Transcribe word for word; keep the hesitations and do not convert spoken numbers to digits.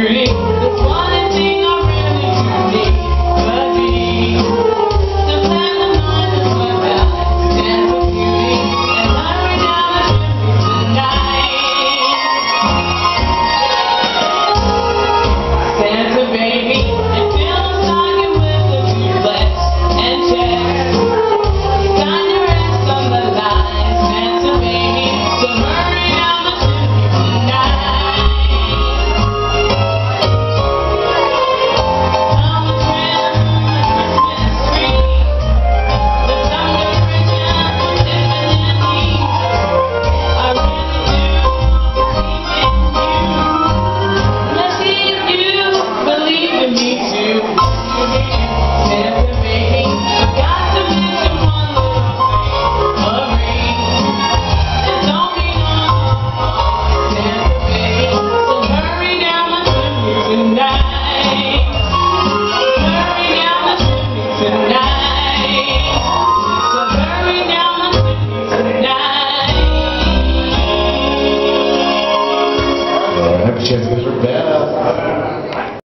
beauty. There's one thing I really do need, but me. To plan the night is what I stand for beauty, and hurry down the chimney tonight. Santa baby, and fill a stocking with a few flex and checks. Sign your ass on the line, Santa baby, so hurry down the chimney tonight. Chance